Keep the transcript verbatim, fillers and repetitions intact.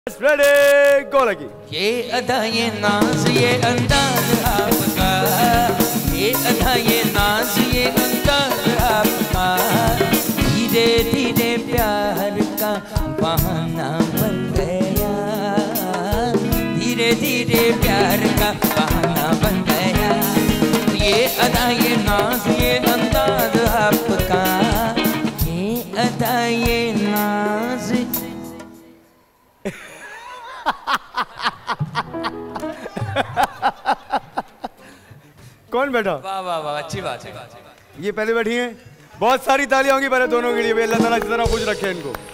Ready गो लगी। ये अदा ये नाज ये अंदाज आपका, ये अदा ये नाज ये अंदाज आपका, धीरे धीरे प्यार का बहाना बन गया, धीरे धीरे प्यार का बहाना बन गया। ये अदा ये नाज ये अंदाज आपका, ये अदा ये नाज कौन बैठा? वाह वाह वाह, अच्छी बात है। ये पहले बैठी हैं। बहुत सारी तालियां होंगी पहले दोनों के लिए। अल्लाह ताला जितना खुश रखे इनको।